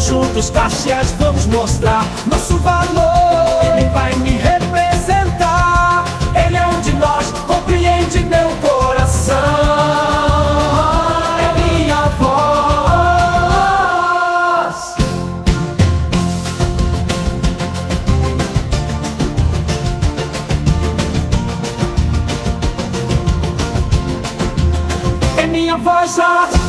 juntos, Caxias, vamos mostrar nosso valor. Ele vai me representar. Ele é um de nós, compreende meu coração. É minha voz. É minha voz.